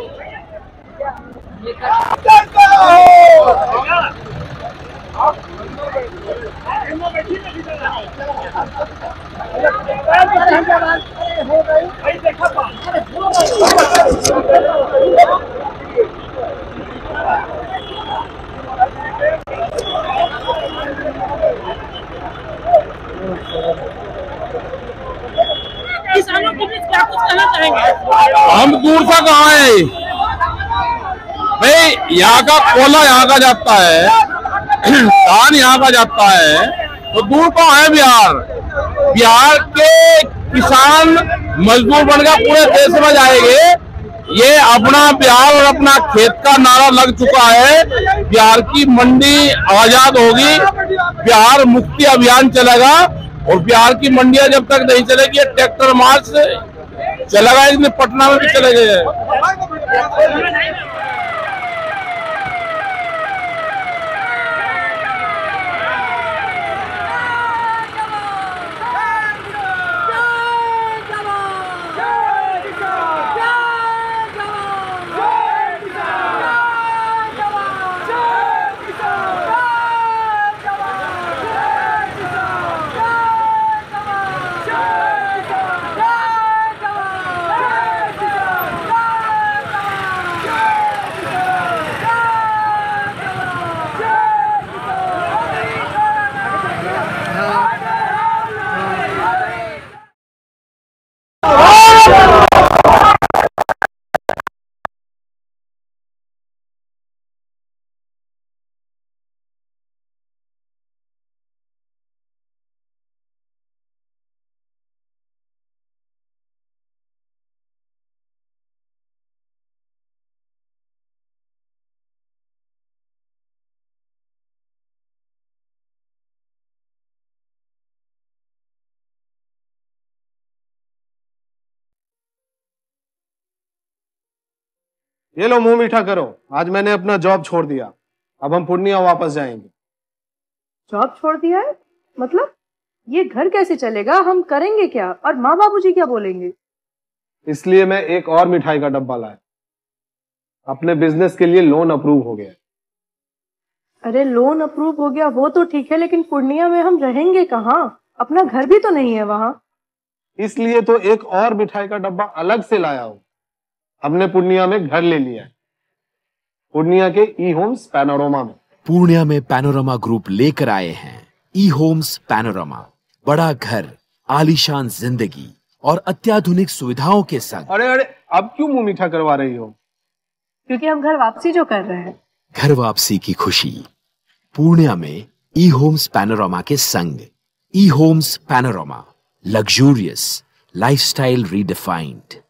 किसानों के बीच क्या कुछ कहना चाहेंगे? हम दूर से कहाँ है भाई, यहाँ का कोला यहाँ का जाता है, धान यहाँ का जाता है, तो दूर कहाँ है बिहार? बिहार के किसान मजदूर बनकर पूरे देश में जाएंगे। ये अपना बिहार और अपना खेत का नारा लग चुका है। बिहार की मंडी आजाद होगी, बिहार मुक्ति अभियान चलेगा, और बिहार की मंडियां जब तक नहीं चलेगी, ट्रैक्टर मार्च चलेगा, इसमें पटना में भी चले गए। ये लो मुंह मीठा करो, आज मैंने अपना जॉब छोड़ दिया, अब हम पूर्णिया वापस जाएंगे। जॉब छोड़ दिया है? मतलब ये घर कैसे चलेगा? हम करेंगे क्या? और माँ बाबूजी क्या बोलेंगे? इसलिए मैं एक और मिठाई का डब्बा लाया। अपने बिजनेस के लिए लोन अप्रूव हो गया। अरे लोन अप्रूव हो गया वो तो ठीक है, लेकिन पूर्णिया में हम रहेंगे कहाँ? अपना घर भी तो नहीं है वहाँ। इसलिए तो एक और मिठाई का डब्बा अलग से लाया हूँ। हमने पूर्णिया में घर ले लिया है, पूर्णिया के ई होम्स पैनोरमा में। पूर्णिया में पैनोरमा ग्रुप लेकर आए हैं ई होम्स पैनोरमा। बड़ा घर, आलीशान जिंदगी और अत्याधुनिक सुविधाओं के संग। अरे अरे, अब क्यों मुंह मीठा करवा रही हो? क्योंकि हम घर वापसी जो कर रहे हैं। घर वापसी की खुशी पूर्णिया में ई होम्स पैनोरमा के संग। E homes panorama, luxurious lifestyle redefined.